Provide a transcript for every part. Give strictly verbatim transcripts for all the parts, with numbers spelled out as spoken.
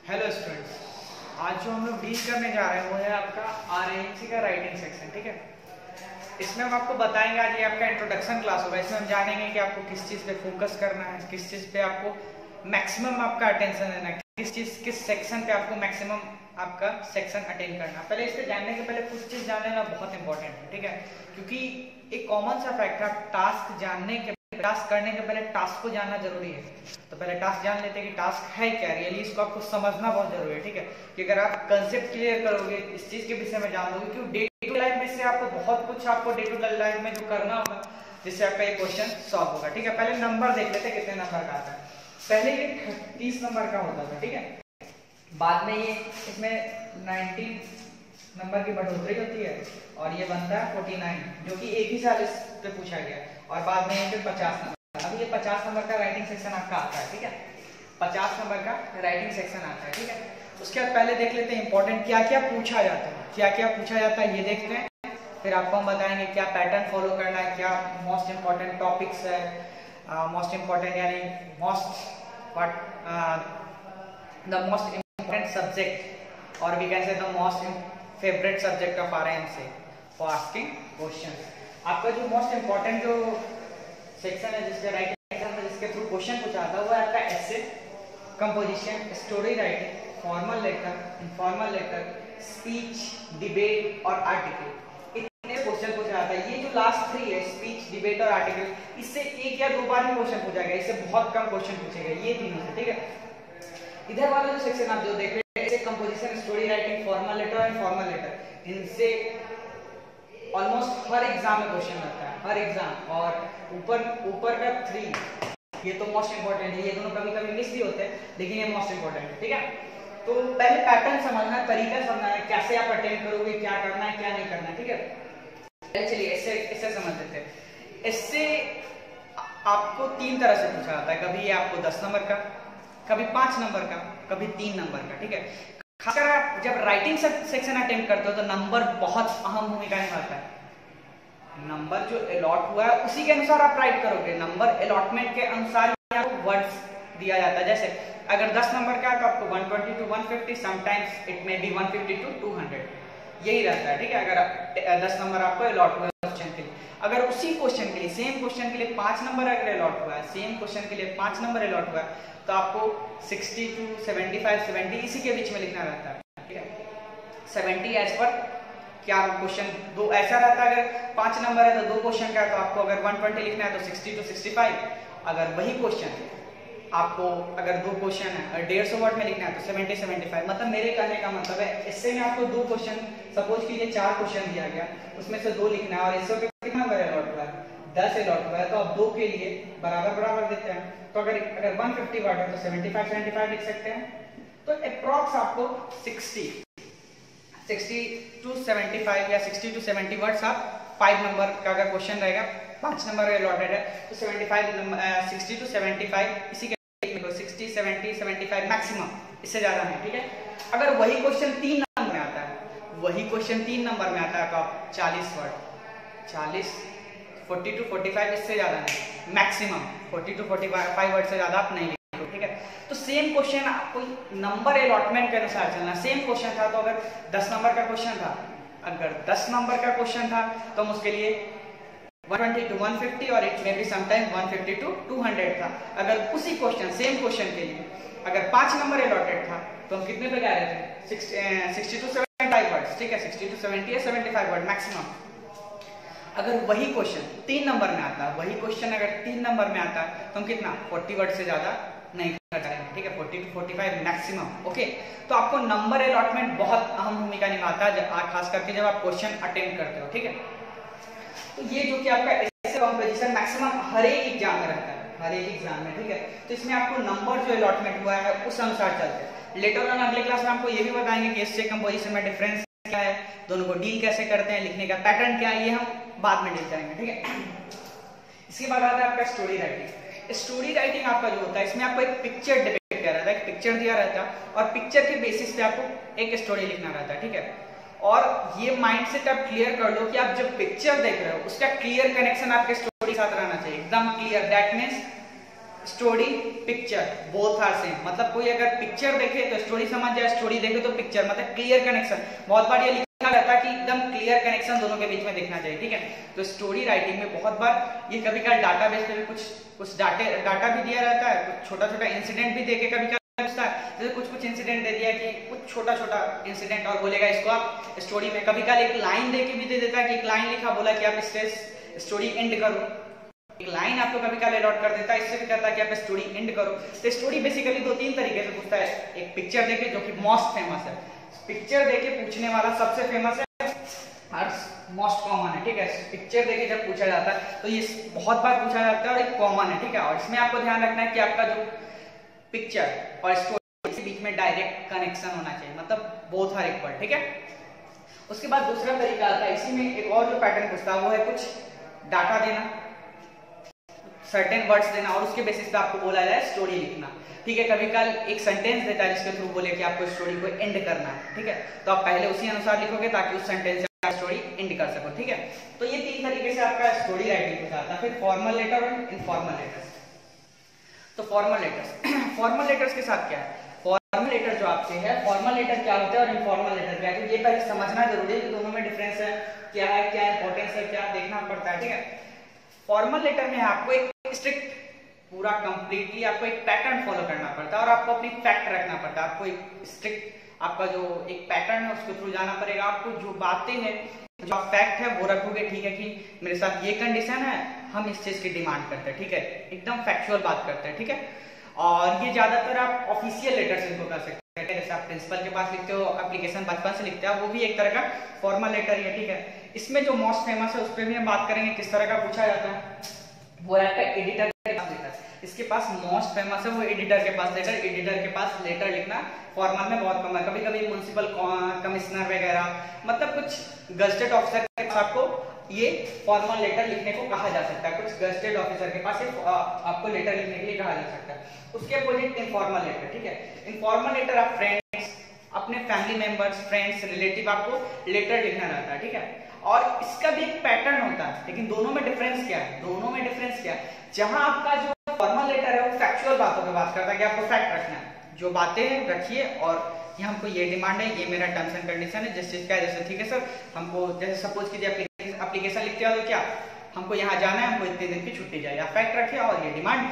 Hello students, आज जो हम लोग डील करने जा रहे हैं वो है आपका आरएएनसी का राइटिंग सेक्शन। ठीक है, इसमें हम आपको बताएंगे, आज ये आपका इंट्रोडक्शन क्लास होगा। इसमें हम जानेंगे कि आपको किस चीज़ पे फोकस करना है, किस चीज़ पे आपको मैक्सिमम आपका अटेंशन देना है, किस चीज़ किस सेक्शन पे आपको मैक्सिमम आपका सेक्शन अटेंड करना है। पहले इससे जानने के पहले कुछ चीज़ जान लेना बहुत इंपॉर्टेंट है। ठीक है, क्योंकि एक कॉमन सा फैक्ट है, टास्क जानने के टास्क करने के पहले टास्क को जानना जरूरी है। तो पहले टास्क जान लेते हैं कि टास्क है क्या, रियली इसको आपको समझना बहुत जरूरी है। ठीक है, कि अगर आप कंसेप्ट क्लियर करोगे, इस चीज के विषय में जान लोगे, क्योंकि डे टू लाइफ में से आपको बहुत कुछ आपको डे टू लाइफ में जो करना होगा जिससे आपका ये क्वेश्चन सॉल्व होगा। ठीक है, पहले नंबर देख लेते हैं कितने नंबर का आता है। पहले ये तीस नंबर का होता था, ठीक है, बाद में ये इसमें नाइनटीन नंबर की बढ़ोतरी होती है और ये बनता है फोर्टी नाइन, जो कि एक ही साल इस पे पूछा गया, और बाद में फिर पचास नंबर। अभी ये पचास नंबर का राइटिंग सेक्शन आपका आता है। ठीक है, पचास नंबर का राइटिंग सेक्शन आता है। ठीक है, उसके बाद पहले देख लेते हैं इंपॉर्टेंट क्या क्या पूछा जाता है, क्या क्या पूछा जाता है ये देखते हैं, फिर आपको हम बताएंगे क्या पैटर्न फॉलो करना है, क्या मोस्ट इंपॉर्टेंट टॉपिक्स है, मोस्ट इंपॉर्टेंट यानी most what the most important subject, और we can say the most favourite subject of RANC for asking questions. आपका जो मोस्ट इंपॉर्टेंट जो सेक्शन है जिसके राइटिंग सेक्शन में जिसके थ्रू क्वेश्चन पूछा आता है वो है आपका essay, composition, story writing, formal letter, informal letter, speech, debate और आर्टिकल। इतने क्वेश्चन पूछा जाता है। ये जो लास्ट थ्री है, स्पीच, डिबेट और आर्टिकल, इससे एक या दो बार ही क्वेश्चन पूछा गया, इससे बहुत कम क्वेश्चन पूछे गए ये तीनों से। ठीक है, इधर वाला जो सेक्शन आप जो देख रहे हैं, ऐसे composition, story writing, formal letter और इनफॉर्मल लेटर, इनसे ऑलमोस्ट हर एग्जाम में क्वेश्चन आता है, हर एग्जाम। और ऊपर ऊपर का थ्री ये तो मोस्ट इंपॉर्टेंट है, ये दोनों कभी कभी मिस भी होते हैं लेकिन ये मोस्ट इंपॉर्टेंट है। ठीक है, तो पहले पैटर्न समझना है, तरीका समझना है, कैसे आप अटेंड करोगे, क्या करना है क्या नहीं करना है। ठीक है, चलिए इससे इससे समझ लेते हैं। इससे आपको तीन तरह से पूछा जाता है, कभी ये आपको दस नंबर का, कभी पांच नंबर का, कभी तीन नंबर का। ठीक है, खासकर आप जब राइटिंग सेक्शन अटेम्प्ट करते हो तो नंबर बहुत अहम भूमिका निभाता है। नंबर जो अलॉट हुआ है उसी के अनुसार आप राइट करोगे, नंबर अलॉटमेंट के अनुसार आपको वर्ड्स दिया जाता है। जैसे अगर दस नंबर का है तो आपको one twenty to one fifty, sometimes it may be one fifty to two hundred, यही रहता है। ठीक है, अगर दस नंबर आपको अलॉट हुआ है क्वेश्चन के लिए, अगर उसी क्वेश्चन के लिए सेम क्वेश्चन के लिए पांच नंबर अगर अलॉट हुआ है, सेम क्वेश्चन के लिए पांच नंबर अलॉट हुआ है, तो आपको sixty to seventy five seventy इसी के बीच में लिखना रहता है। ठीक है, सेवेंटी एज पर क्या क्वेश्चन दो ऐसा रहता है, अगर पांच नंबर है तो दो क्वेश्चन का है तो आपको अगर वन ट्वेंटी लिखना है तो सिक्सटी टू सिक्सटी फाइव, अगर वही क्वेश्चन आपको अगर दो क्वेश्चन है डेढ़ सौ वर्ड में लिखना है तो सेवेंटी सेवेंटी फाइव। मतलब मेरे कहने का मतलब है इससे में आपको दो क्वेश्चन, सपोज कीजिए चार क्वेश्चन दिया गया, उसमें से दो लिखना है और इससे कितना नंबर अलॉट हुआ है, दस अलॉट हुआ है, तो आप दो के लिए बराबर बराबर देते हैं। तो अगर अगर वन फिफ्टी वर्ड है तो सेवेंटी फाइव सेवेंटी फाइव लिख सकते हैं। तो अप्रॉक्स आपको sixty sixty to seventy five या सिक्सटी टू सेवेंटी वर्ड्स आप फाइव नंबर का अगर क्वेश्चन रहेगा, पांच नंबर अलॉटेड है तो seventy five sixty to seventy five इसी के sixty seventy seventy five maximum, इससे ज्यादा नहीं। ठीक है, अगर वही क्वेश्चन तीन नंबर में आता है, वही क्वेश्चन तीन नंबर में आता है तो आप चालीस वर्ड, चालीस फोर्टी टू फोर्टी फाइव, इससे ज्यादा नहीं, maximum forty to forty five word से ज्यादा आप नहीं लिखोगे। ठीक है, तो सेम क्वेश्चन आपको नंबर अलॉटमेंट के अनुसार चलना। सेम क्वेश्चन था तो अगर दस नंबर का क्वेश्चन था, अगर दस नंबर का क्वेश्चन था तो हम उसके लिए one twenty to one fifty और it may be sometime one fifty to two hundred था। अगर उसी क्वेश्चन सेम क्वेश्चन के लिए अगर पांच नंबर अलॉटेड था तो हम कितने पे जा रहे थे, sixty to seventy five words. ठीक है, सिक्सटी टू सेवेंटी या सेवेंटी फाइव वर्ड मैक्सिमम। अगर वही क्वेश्चन तीन नंबर में आता है, वही क्वेश्चन अगर तीन नंबर में आता है तो हम कितना फोर्टी वर्ड से ज्यादा नहीं करेंगे। ठीक है, forty to forty five maximum. Okay, तो आपको नंबर अलॉटमेंट बहुत अहम भूमिका निभाता है, खास करके जब आप क्वेश्चन अटेम्प्ट करते हो। ठीक है, तो ये जो कि आपका ऐसे कंपोजिशन मैक्सिमम हर एक एग्जाम में रहता है, हर एक एग्जाम में। ठीक है, तो इसमें आपको नंबर जो अलॉटमेंट हुआ है उस अनुसार चलते हैं। लेटर ऑन अगले क्लास में आपको ये भी बताएंगे कि इससे कंपोजिशन में डिफरेंस क्या है, दोनों को डील कैसे करते हैं, लिखने का पैटर्न क्या है, ये हम बाद में डील करेंगे। ठीक है, इसके बाद आता है आपका स्टोरी राइटिंग। स्टोरी राइटिंग आपका जो होता है, इसमें आपको एक पिक्चर डिपिक्ट किया रहता है, एक पिक्चर दिया रहता है और पिक्चर के बेसिस पे आपको एक स्टोरी लिखना रहता है। ठीक है, और ये माइंडसेट आप क्लियर कर लो कि आप जब पिक्चर देख रहे हो उसका क्लियर कनेक्शन आपके स्टोरी के साथ रहना चाहिए, एकदम clear. That means story picture both are same, मतलब कोई अगर पिक्चर देखे तो स्टोरी समझ जाए, स्टोरी देखे तो पिक्चर, मतलब क्लियर कनेक्शन। बहुत बार ये लिखा रहता है कि एकदम क्लियर कनेक्शन दोनों के बीच में देखना चाहिए, ठीक है। तो स्टोरी राइटिंग में बहुत बार ये कभी कभी डाटाबेस पे भी कुछ कुछ डाटे डाटा भी दिया रहता है, कुछ छोटा छोटा इंसिडेंट भी देके कभी पूछता है, जैसे कुछ कुछ इंसिडेंट दे दिया कि कुछ छोटा छोटा इंसिडेंट और बोलेगा इसको आप स्टोरी में, कभी कभी एक लाइन दे के भी दे देता है कि एक लाइन लिखा, बोला कि आप इससे स्टोरी एंड करो, एक लाइन आपको कभी कभी अलॉट कर देता है, इससे भी कहता है कि आप स्टोरी एंड करो। तो स्टोरी बेसिकली दो तीन तरीके से पूछता है, एक पिक्चर देके जो कि मोस्ट फेमस है, पिक्चर देके पूछने वाला सबसे फेमस है और मोस्ट कॉमन है, ठीक है। पिक्चर देके जब पूछा जाता है तो ये बहुत बार पूछा जाता है और एक कॉमन है, ठीक है। और इसमें आपको ध्यान रखना है कि आपका जो पिक्चर और स्टोरी के बीच में डायरेक्ट कनेक्शन होना चाहिए, मतलब बोथ आर इक्वल, ठीक है। उसके बाद दूसरा तरीका आता है, इसी में एक और जो पैटर्न पूछता है वो है कुछ डाटा देना, सर्टेन वर्ड्स देना और उसके बेसिस पे आपको बोला जाए स्टोरी लिखना, ठीक है। कभी कल एक सेंटेंस देता है जिसके थ्रू बोले कि आपको स्टोरी को एंड करना है, ठीक है। तो आप पहले उसी अनुसार लिखोगे ताकि उस सेंटेंस से आप स्टोरी एंड कर सको, ठीक है। तो ये तीन तरीके से आपका स्टोरी राइटिंग हो जाता है। फिर फॉर्मल लेटर और इनफॉर्मल लेटर्स। तो फॉर्मल लेटर्स, फॉर्मल लेटर्स के साथ क्या है, फॉर्मल लेटर जो आपके है, फॉर्मल लेटर क्या होता है और इनफॉर्मल लेटर क्या है, तो ये पहले समझना जरूरी है कि दोनों में डिफरेंस है, क्या है, क्या इंपॉर्टेंस है, क्या देखना पड़ता है, ठीक है। फॉर्मल लेटर में आपको एक स्ट्रिक्ट पूरा कंप्लीटली आपको एक पैटर्न फॉलो करना पड़ता है और आपको अपनी फैक्ट रखना पड़ता है, आपको एक स्ट्रिक्ट आपका जो एक पैटर्न है उसके थ्रू जाना पड़ेगा। आपको जो बातें हैं, जो फैक्ट है वो रखोगे, ठीक है, कि मेरे साथ ये कंडीशन है, हम इस चीज की डिमांड करते हैं, ठीक है, एकदम फैक्चुअल बात करते हैं, ठीक है। और ये ज्यादातर आप ऑफिशियल लेटर्स इनको कर सकते हैं, जैसे आप प्रिंसिपल के पास लिखते हो, एप्लीकेशन बचपन से लिखते हैं, वो भी एक तरह का फॉर्मल लेटर ही है, ठीक है। इसमें जो मोस्ट फेमस है उस पर भी हम बात करेंगे, किस तरह का पूछा जाता है, वो है आपका एडिटर के पास लेटर। इसके पास मोस्ट फेमस है वो एडिटर के पास लेटर, एडिटर के पास लेटर लिखना फॉर्मल में बहुत कम है, कभी कभी म्युनिसिपल कमिश्नर वगैरह, मतलब कुछ गजटेड ऑफिसर के पास आपको ये फॉर्मल लेटर लिखने को कहा जा सकता है, कुछ गजटेड ऑफिसर के पास ये आपको लेटर लिखने के लिए कहा जा सकता है। उसके अपोजिट इनफॉर्मल लेटर, ठीक है। इनफॉर्मल लेटर आप फ्रेंड्स, अपने फैमिली मेंबर्स, फ्रेंड्स, रिलेटिव आपको लेटर लिखना रहता है, ठीक है। और इसका भी एक पैटर्न होता है, लेकिन दोनों में डिफरेंस क्या है, दोनों में डिफरेंस क्या है, जहां आपका जो फॉर्मल लेटर है वो फैक्चुअल बातों की बात करता है कि आपको फैक्ट रखना है, जो बातें हैं रखिए और ये हमको ये डिमांड है, ये मेरा टर्म्स एंड कंडीशन है, जिस चीज का है, जैसे ठीक है सर, हमको जैसे सपोज कीजिए एप्लीकेशन लिखते हो तो क्या हमको यहाँ जाना है, हमको इतने दिन की छुट्टी चाहिए, आप फैक्ट रखिए और ये डिमांड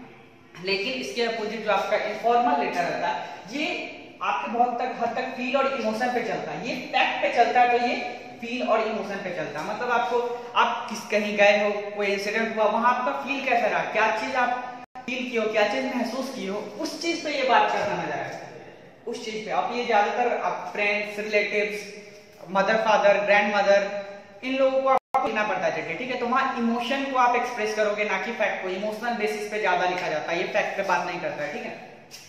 थी। लेकिन इसके अपोजिट जो आपका इनफॉर्मल लेटर रहता है, ये आपके बहुत तक हद तक फील और इमोशन पे चलता है, ये फैक्ट पे चलता है, तो ये फील और इमोशन पे चलता है, मतलब आपको आप किस कहीं गए हो, कोई इंसिडेंट हुआ, वहां आपका फील कैसा रहा, क्या चीज आप फील की हो, क्या चीज महसूस की हो, उस चीज पे ये बात करना नजर आएगा, उस चीज पे। आप ये ज्यादातर आप friends, relatives, mother father, grandmother, इन लोगों को आपको लिखना पड़ता है, ठीक है। तो वहां इमोशन को आप एक्सप्रेस करोगे, ना कि फैक्ट को, इमोशनल बेसिस पे ज्यादा लिखा जाता है, ये फैक्ट पे बात नहीं करता है, ठीक है।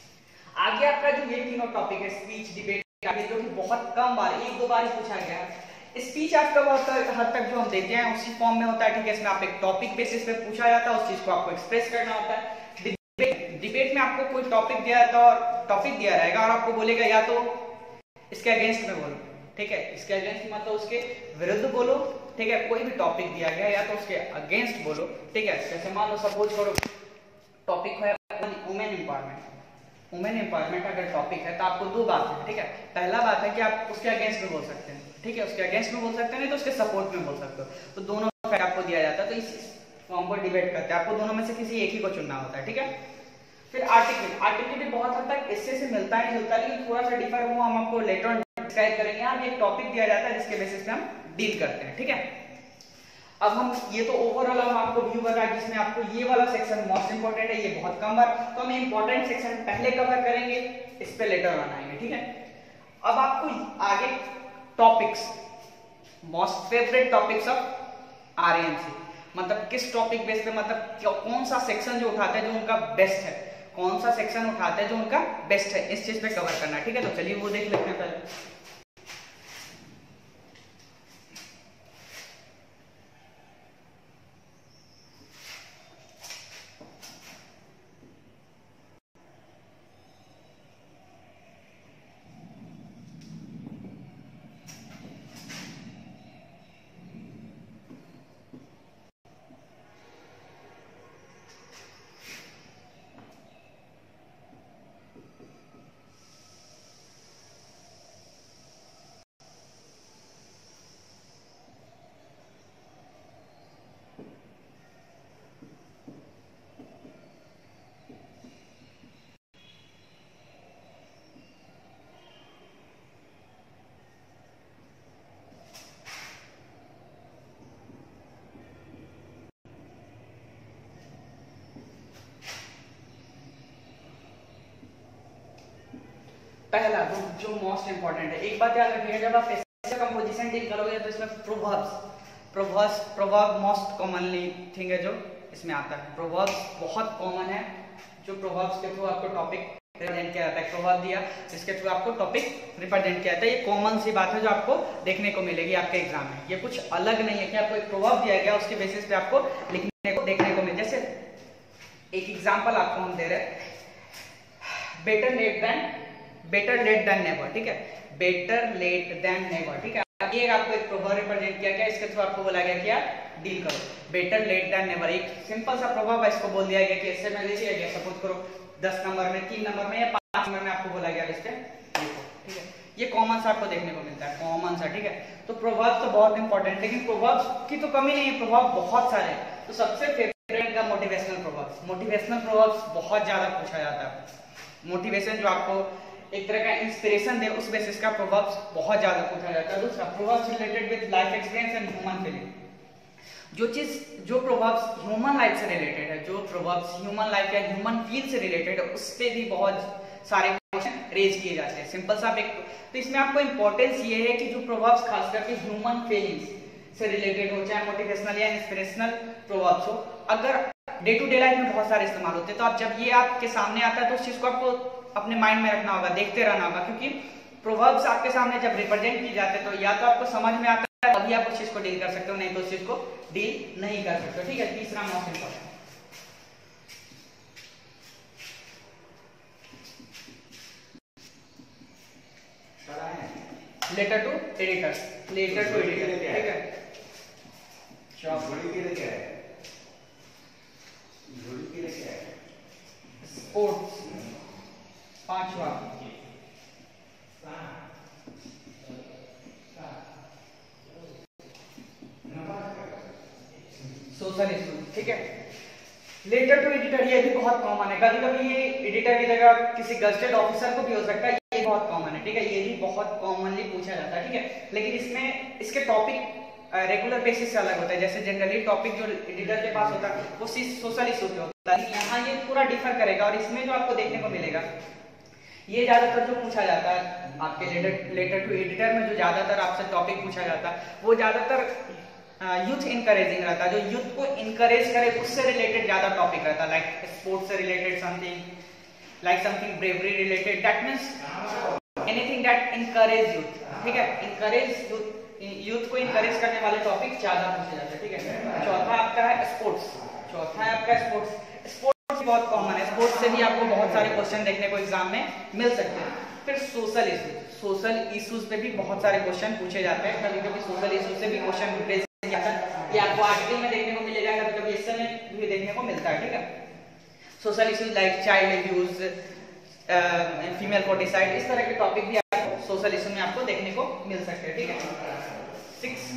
आगे आपका जो ये तीनों टॉपिक है, स्पीच, डिबेट, जो कि बहुत कम बार, एक दो बार ही पूछा गया है। स्पीच आपका बहुत हद तक जो हम देते हैं उसी फॉर्म में होता है, ठीक है। इसमें आप एक टॉपिक बेसिस पे पूछा जाता है, उस चीज को आपको एक्सप्रेस करना होता है। डिबेट, डिबेट में आपको कोई टॉपिक दिया जाता है और टॉपिक दिया रहेगा और आपको बोलेगा या तो इसके अगेंस्ट में बोलो, ठीक है, इसके अगेंस्ट मतलब उसके विरुद्ध बोलो, ठीक है, कोई भी टॉपिक दिया गया या तो उसके अगेंस्ट बोलो, ठीक है। जैसे मान लो सपोज करो टॉपिक है वुमेन एम्पावरमेंट, वुमेन एम्पावरमेंट अगर टॉपिक है तो आपको दो बात है, ठीक है। पहला बात है कि आप उसके अगेंस्ट में बोल सकते हैं, ठीक है, उसके अगेंस्ट में बोल सकते हैं, नहीं तो उसके सपोर्ट में बोल सकते हो, तो दोनों फैक्ट आपको दिया जाता है, तो इस फॉर्म को डिबेट करते हैं, आपको दोनों में से किसी एक ही को चुनना होता है, ठीक है। फिर आर्टिकल, आर्टिकल भी बहुत हद तक इससे से मिलता है, मिलता है लेकिन थोड़ा सा डिफर हुआ, हम आपको लेटर ऑन डिस्क्राइब करेंगे। यहाँ भी एक टॉपिक दिया जाता है जिसके बेसिस पे हम डील करते हैं, ठीक है। अब हम ये तो ओवरऑल हम आपको व्यू बता, जिसमें आपको ये वाला सेक्शन मोस्ट इंपोर्टेंट है, ये बहुत कम बार, तो हम इंपॉर्टेंट सेक्शन पहले कवर करेंगे, इस पे लेटर बनाएंगे, ठीक है। अब आपको आगे topics, most favourite topics of RAMC, मतलब किस टॉपिक बेस पे, मतलब कौन सा सेक्शन जो उठाते हैं जो उनका बेस्ट है, कौन सा सेक्शन उठाते हैं जो उनका बेस्ट है, इस चीज पे कवर करना, ठीक है। तो चलिए वो देख लेते हैं पहले। पहला जो जो मोस्ट इंपॉर्टेंट है, एक बात याद रखिएगा, जब आप ऐसे कंपोजिशन डील करोगे तो इसमें proverbs proverbs proverb most commonly thing है जो इसमें आता है। प्रोवर्ब्स बहुत कॉमन है, जो प्रोवर्ब्स के थ्रू आपको टॉपिक रिप्रेजेंट किया जाता है। प्रोवर्ब दिया जिसके थ्रू आपको टॉपिक रिप्रेजेंट किया जाता है, ये कॉमन सी बात है जो आपको देखने को मिलेगी आपके एग्जाम में। ये कुछ अलग नहीं है कि आपको एक प्रोवर्ब दिया गया उसके बेसिस पे आपको लिखने को देखने को मिले। जैसे एक एग्जांपल आपको हम दे रहे हैं, better late than better late than never, ठीक है, बेटर लेट देन नेवर, ठीक है। ये आपको एक प्रोवर्ब रिप्रेजेंट किया गया, इसके थ्रू आपको बोला गया कि आप डील करो बेटर लेट देन नेवर। एक सिंपल सा प्रोवर्ब है, इसको बोल दिया गया कि इससे मैं लिखिए गया, सपोज करो दस नंबर में, तीन नंबर में या पांच नंबर में आपको बोला गया इस पे लिखो, ठीक है। ये कॉमन सा आपको देखने को मिलता है, कॉमन सा, ठीक है। तो प्रोवर्ब तो बहुत इंपॉर्टेंट, लेकिन प्रोवर्ब की तो कमी नहीं है, प्रोवर्ब बहुत सारे हैं। तो सबसे फेवरेट का मोटिवेशनल प्रोवर्ब्स। मोटिवेशनल प्रोवर्ब्स बहुत ज्यादा पूछा जाता है। मोटिवेशन जो आपको एक तरह का इंस्पिरेशन दे, उस बेसिस का प्रोवर्ब्स बहुत ज्यादा पूछा जाता है। दूसरा, proverbs related with life experience and human feeling. जो चीज जो प्रोवर्ब्स ह्यूमन लाइफ से रिलेटेड है, जो प्रोवर्ब्स ह्यूमन लाइफ या ह्यूमन फील से रिलेटेड है, उस पे भी बहुत सारे क्वेश्चन रेज किए जाते हैं। सिंपल सा एक, तो इसमें आपको इंपॉर्टेंस ये है कि जो प्रोवर्ब्स खास करके ह्यूमन फीलिंग्स से रिलेटेड हो, चाहे मोटिवेशनल या इंस्पिरेशनल प्रोवर्ब्स हो, अगर डे टू डे लाइफ में बहुत सारे इस्तेमाल होते हैं, तो आप जब ये आपके सामने आता है तो उस चीज को आपको अपने माइंड में रखना होगा, देखते रहना होगा, क्योंकि प्रोवर्ब्स आपके सामने जब रिप्रेजेंट किए जाते हैं तो या तो आपको समझ में आता है तभी आप उस चीज को डील कर सकते हो, नहीं तो उस चीज को डील नहीं कर सकते, ठीक है। तीसरा most important, letter to editor, letter to editor, ठीक है। स्पोर्ट्स पांचवा, सोशल इशू, ठीक है। लेटर टू एडिटर ये भी बहुत कॉमन है, कभी कभी ये एडिटर की जगह किसी गजेटेड ऑफिसर को भी हो सकता है, ये बहुत कॉमन है, ठीक है। ये भी बहुत कॉमनली पूछा जाता है, ठीक है। लेकिन इसमें इसके टॉपिक रेगुलर बेसिस से अलग होता है। जैसे जनरली टॉपिक जो एडिटर के पास होता है वो सोशल इशू पे होता है, यहाँ ये पूरा डिफर करेगा। और इसमें जो आपको देखने को मिलेगा, ये ज्यादातर जो पूछा जाता है आपके लेटर लेटर टू एडिटर में, जो ज्यादातर आपसे टॉपिक पूछा जाता है वो ज्यादातर यूथ इनकरेजिंग रहता है, जो यूथ को इनकरेज करे उससे रिलेटेड ज्यादा टॉपिक रहता है, लाइक स्पोर्ट्स से related something, like something bravery related, that means anything that encourage youth, ठीक है। इनकरेज यूथ यूथ को इनकरेज करने वाले टॉपिक ज्यादा पूछे जाते हैं, ठीक है। चौथा आपका है स्पोर्ट्स, चौथा है आपका स्पोर्ट्स। स्पोर्ट्स बहुत कॉमन है, स्पोर्ट्स से भी आपको बहुत सारे क्वेश्चन देखने को एग्जाम में मिल सकते हैं। फिर सोशल इश्यूज, सोशल इश्यूज पे भी बहुत सारे क्वेश्चन पूछे जाते हैं, कभी कभी सोशल इश्यूज से भी क्वेश्चन ये आपको आर्टिकल में देखने को मिलेगा, कभी कभी इससे में भी देखने को मिलता है, ठीक है। Social issues like child abuse, female foeticide, इस तरह के टॉपिक भी आपको सोशल इश्यू में आपको देखने को मिल सकते हैं, ठीक है। सिक्स,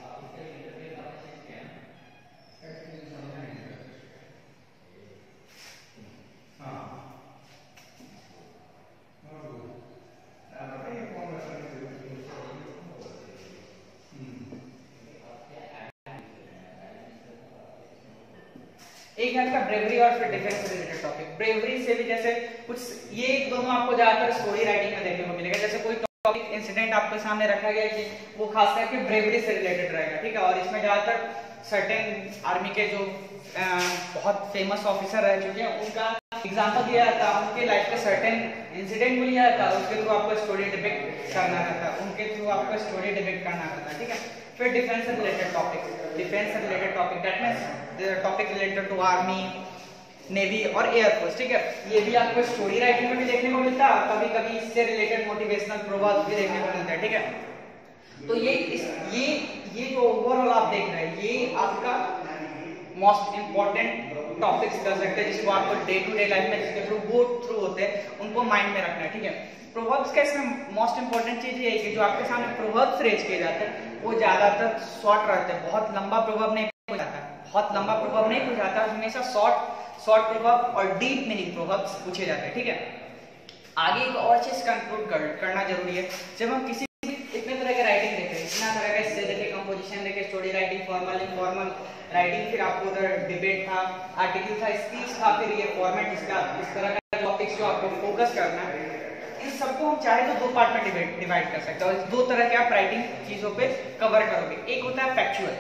एक है आपका ब्रेवरी और फिर डिफेंस रिलेटेड टॉपिक। ब्रेवरी से भी जैसे कुछ, ये दोनों आपको ज्यादातर स्टोरी राइटिंग में देखने को मिलेगा। जैसे कोई टॉपिक इंसिडेंट आपके सामने रखा गया कि वो खास करके ब्रेवरी से रिलेटेड रहेगा, ठीक है। और इसमें ज्यादातर सर्टेन आर्मी के जो आ, बहुत फेमस ऑफिसर रह चुके हैं उनका एग्जाम्पल दिया जाता है, उनके लाइफ के सर्टेन इंसिडेंट को लिया जाता है, उसके थ्रू आपको स्टोरी डिपिक्ट करना रहता है, उनके थ्रू आपको स्टोरी डिपिक्ट करना रहता है, ठीक है। फिर डिफेंस से रिलेटेड टॉपिक, डिफेंस से related topic that means topic related to army, navy और एयरफोर्स, ठीक है। ये भी आपको स्टोरी राइटिंग में भी देखने को मिलता है, कभी कभी इससे रिलेटेड मोटिवेशनल प्रोवर्ब्स भी देखने को मिलता है, ठीक है। तो ये इस ये ये जो ओवरऑल आप देख रहे हैं, ये आपका मोस्ट इंपॉर्टेंट टॉपिक्स कर सकते हैं, जिसको आपको डे टू डे लाइफ में जिसके थ्रू गो थ्रू होते हैं उनको माइंड में रखना है, ठीक है। प्रोवर्ब्स का इसमें मोस्ट इंपॉर्टेंट चीज ये है कि जो आपके सामने प्रोवर्ब्स रेज किए जाते हैं वो ज्यादातर शॉर्ट रहते हैं, बहुत लंबा प्रोवर्ब नहीं पूछा जाता, बहुत लंबा प्रोवर्ब नहीं पूछा जाता, हमेशा शॉर्ट शॉर्ट प्रोवर्ब और डीप मीनिंग प्रोवर्ब्स पूछे जाते हैं, ठीक है। आगे एक और चीज कंक्लूड कर, करना जरूरी है। जब हम किसी इतने तरह के राइटिंग देख रहे हैं, इतना तरह का इससे देखे, कंपोजिशन देखे, story writing, formal informal writing, फिर आपको उधर डिबेट था, आर्टिकल था, स्पीच था, फिर ये फॉर्मेट, इसका इस तरह का टॉपिक्स जो आपको फोकस करना है, इन इन सबको हम चाहे तो दो पार्ट में डिवाइड डिवाइड कर सकते हैं और दो तरह के आप राइटिंग चीजों पे कवर करोगे। एक होता है फैक्चुअल।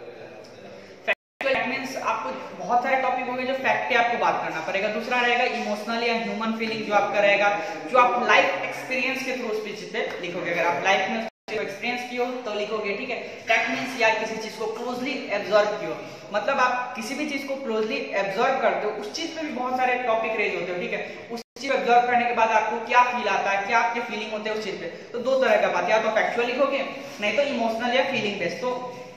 फैक्चुअल मींस आपको बहुत सारे टॉपिक होंगे जो फैक्ट पे आपको बात करना पड़ेगा। दूसरा रहेगा इमोशनल या ह्यूमन फीलिंग, जो आपका रहेगा जो आप लाइफ एक्सपीरियंस के थ्रू उस चीज पे लिखोगे। अगर आप लाइफ में एक्सपीरियंस किए हो तो लिखोगे, ठीक है। दैट मींस या किसी चीज को क्लोजली एब्जॉर्ब किए हो, मतलब आप किसी भी चीज को क्लोजली एब्जॉर्ब करते हो, उस चीज पे भी बहुत सारे टॉपिक रेज होते हो, ठीक है। उस चीज को एब्जॉर्ब करने के बाद आपको क्या फील आता है, क्या आपके फीलिंग होते हैं उस चीज पे, तो दो तरह का बात, या तो फैक्चुअल लिखोगे नहीं तो इमोशनल या फीलिंग बेस्ड। तो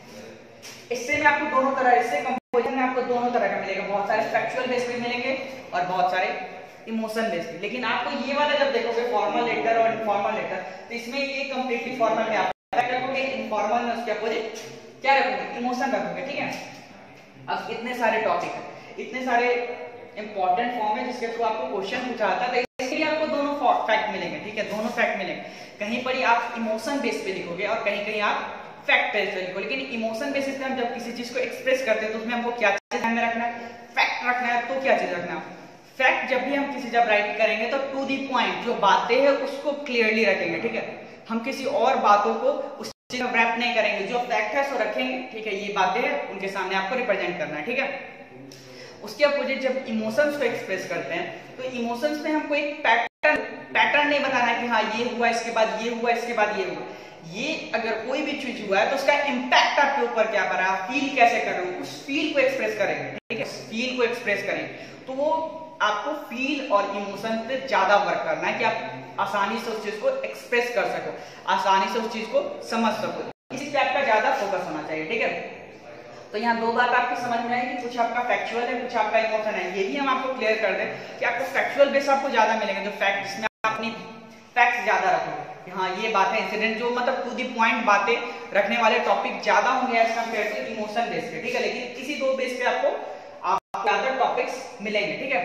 इससे में आपको दोनों तरह, इससे कंपोजिशन में आपको दोनों तरह का मिलेगा, बहुत सारे फैक्चुअल बेस्ड भी मिलेंगे और बहुत सारे इमोशन बेस्ड। लेकिन आपको ये वाला जब देखोगे फॉर्मल लेटर और इनफॉर्मल लेटर, तो इसमें ये कंप्लीटली फॉर्मल में आप रखोगे, इनफॉर्मल में उसके अपोजिट क्या रखोगे, इमोशन रखोगे, ठीक है। अब इतने सारे टॉपिक है, इतने सारे इंपॉर्टेंट फॉर्म है जिसके थ्रू आपको क्वेश्चन पूछा जाता है, तो इसके लिए आपको दोनों फैक्ट मिलेंगे, ठीक है, दोनों फैक्ट मिलेंगे। कहीं पर आप इमोशन बेस पे लिखोगे और कहीं कहीं आप फैक्ट बेस पे लिखोगे। लेकिन इमोशन बेसिस पे हम जब किसी चीज को एक्सप्रेस करते हैं तो उसमें हमको क्या चीज ध्यान में रखना है, फैक्ट रखना है। तो क्या चीज रखना है, फैक्ट जब भी हम किसी जब राइट करेंगे तो टू दी पॉइंट जो बातें हैं उसको क्लियरली रखेंगे, ठीक है। हम किसी और बातों को उस चीज में रैप नहीं करेंगे, जो फैक्ट है सो रखेंगे, ठीक है। ये बातें हैं उनके सामने आपको रिप्रेजेंट करना है, ठीक है। उसके अपोजिट जब इमोशंस को एक्सप्रेस करते हैं तो इमोशंस में हमको एक पैटर्न पैटर्न नहीं बताना है कि हाँ ये हुआ इसके बाद ये हुआ इसके बाद ये हुआ। ये अगर कोई भी चीज हुआ है तो उसका इम्पैक्ट आपके ऊपर क्या पड़ रहा है, फील कैसे कर रहे हो, उस फील को एक्सप्रेस करेंगे, ठीक है। फील को एक्सप्रेस करेंगे तो वो आपको फील और इमोशन पे ज्यादा वर्क करना है कि आप आसानी से उस चीज को एक्सप्रेस कर सको, आसानी से उस चीज को समझ सको। इसी पे आपका ज्यादा फोकस होना चाहिए, ठीक है। तो यहाँ दो बात आपकी समझ में आएगी, कुछ आपका फैक्चुअल है, कुछ आपका इमोशन है। ये भी हम आपको क्लियर कर दें कि आपको फैक्चुअल बेस आपको ज्यादा मिलेंगे, जो फैक्ट जिसमें आप अपनी फैक्ट्स ज्यादा रखोगे, हाँ ये बात है, इंसिडेंट जो मतलब टू दी पॉइंट बातें रखने वाले टॉपिक ज्यादा होंगे as compare to emotion base पे, ठीक है। लेकिन किसी दो बेस पे आपको आपको ज्यादा टॉपिक्स मिलेंगे, ठीक है।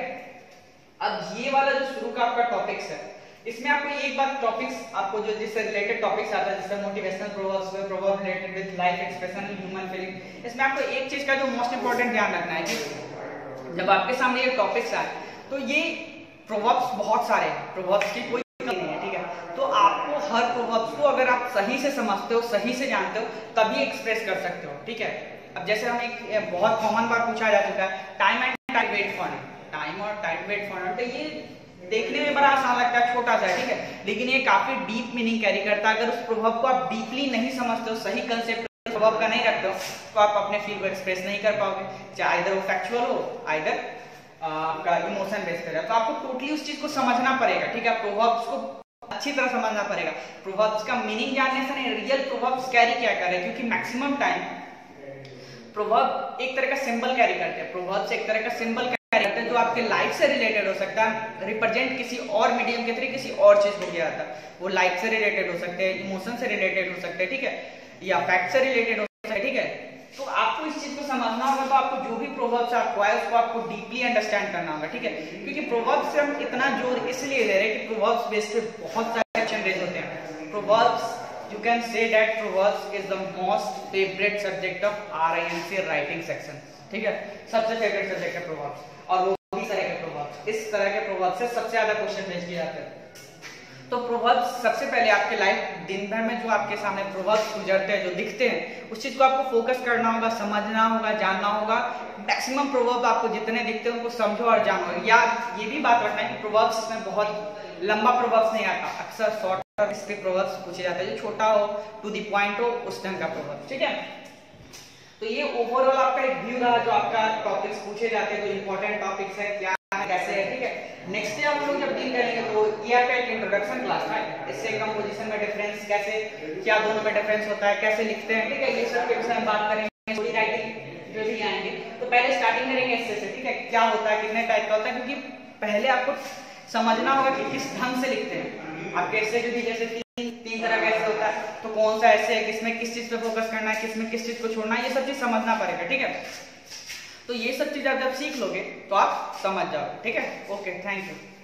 अब ये वाला जो शुरू का आपका टॉपिक्स है, इसमें आपको एक बात टॉपिक्स आपको जो जिससे रिलेटेड टॉपिक्स आता है, जैसे motivational proverbs, proverb related with life expression, human feeling, इसमें आपको एक चीज का जो मोस्ट इंपॉर्टेंट ध्यान रखना है कि जब आपके सामने ये टॉपिक्स आए तो ये प्रोवर्ब्स बहुत सारे हैं, प्रोवर्ब्स की कोई कमी नहीं है, ठीक है। तो आपको हर प्रोवर्ब्स को अगर आप सही से समझते हो, सही से जानते हो, तभी एक्सप्रेस कर सकते हो, ठीक है। अब जैसे हम एक बहुत कॉमन बात पूछा जा चुका है, time and time wait for it, time और टाइम वेट फॉर इट, तो ये देखने में बड़ा आसान लगता है, छोटा सा है, ठीक है, लेकिन ये काफी डीप मीनिंग कैरी करता है। अगर उस प्रभाव को आप डीपली नहीं समझते हो, सही कंसेप्ट प्रभाव का नहीं रखते हो, तो आप अपने फील को एक्सप्रेस नहीं कर पाओगे, चाहे इधर वो फैक्चुअल हो, इधर आपका इमोशन बेस्ड है। तो आपको टोटली उस चीज को समझना पड़ेगा, ठीक है। प्रोवर्ब्स को अच्छी तरह समझना पड़ेगा, प्रोवर्ब्स का मीनिंग जानने से नहीं, रियल प्रोवर्ब्स कैरी क्या कर रहे हैं, क्योंकि मैक्सिमम टाइम प्रोवर्ब एक तरह का सिंबल कैरी करते हैं, प्रोवर्ब्स एक तरह का सिंबल कैरी करते हैं जो आपके लाइफ से रिलेटेड हो सकता है, रिप्रेजेंट किसी और मीडियम के थ्रू किसी और चीज को किया जाता है। वो लाइफ से रिलेटेड हो सकते हैं, इमोशन से रिलेटेड हो सकते हैं, ठीक है, या फैक्ट से रिलेटेड हो सकते हैं, ठीक है। तो आपको इस चीज को समझना होगा, तो आपको जो भी प्रोवर्ब्स आपको आए उसको आपको डीपली अंडरस्टैंड करना होगा, ठीक है। क्योंकि प्रोवर्ब्स से हम इतना जोर इसलिए ले रहे हैं कि प्रोवर्ब्स बेस पे बहुत सारे सेक्शन रेज होते हैं। Proverbs you can say that proverbs is the most favorite subject of R I M C writing section, ठीक है, सबसे फेवरेट सब्जेक्ट है प्रोवर्ब्स, और वो भी तरह के प्रोवर्ब्स, इस तरह के प्रोवर्ब्स से सबसे ज्यादा क्वेश्चन भेज किए जाते हैं। तो प्रोवर्ब्स सबसे पहले आपके लाइफ दिन भर में जो आपके सामने प्रोवर्ब्स गुजरते हैं, जो दिखते हैं, उस चीज को आपको फोकस करना होगा, समझना होगा, जानना होगा। मैक्सिमम प्रोवर्ब आपको जितने दिखते हैं उनको समझो और जानो। या ये भी बात रखना है कि प्रोवर्ब्स इसमें बहुत लंबा प्रोवर्ब्स नहीं आता, अक्सर शॉर्ट इसके प्रोवर्ब्स पूछे जाते हैं, जो छोटा हो, टू दी पॉइंट हो, उस ढंग का प्रोवर्ब, ठीक है। तो ये ओवरऑल आपका एक व्यू रहा, जो आपका टॉपिक्स पूछे जाते हैं, जो इंपॉर्टेंट टॉपिक्स है, क्या है, कैसे है, ठीक है। नेक्स्ट डे हम लोग जब डील करेंगे तो ये आपका एक इंट्रोडक्शन क्लास है, इससे कंपोजिशन में डिफरेंस कैसे, क्या दोनों में डिफरेंस होता है, कैसे लिखते हैं, ठीक है, ये सब के विषय में बात करेंगे। स्टोरी राइटिंग जो भी आएंगे तो पहले स्टार्टिंग करेंगे इससे से, ठीक है, क्या होता है, कितने टाइप का होता है, क्योंकि पहले आपको समझना होगा कि किस ढंग से लिखते हैं। आपके ऐसे जो भी जैसे तीन तीन तरह का ऐसे होता है, तो कौन सा ऐसे है, किसमें किस चीज पे फोकस करना है, किसमें किस चीज को छोड़ना है, ये सब चीज समझना पड़ेगा, ठीक है। तो ये सब चीज आप जब सीख लोगे तो आप समझ जाओगे, ठीक है। Okay, thank you.